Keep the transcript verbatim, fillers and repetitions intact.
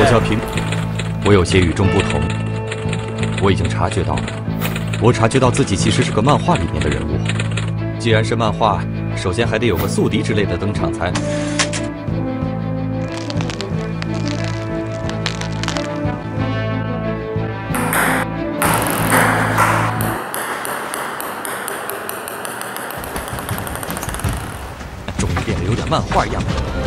我叫平，我有些与众不同。我已经察觉到了，我察觉到自己其实是个漫画里面的人物。既然是漫画，首先还得有个宿敌之类的登场才。 漫画样，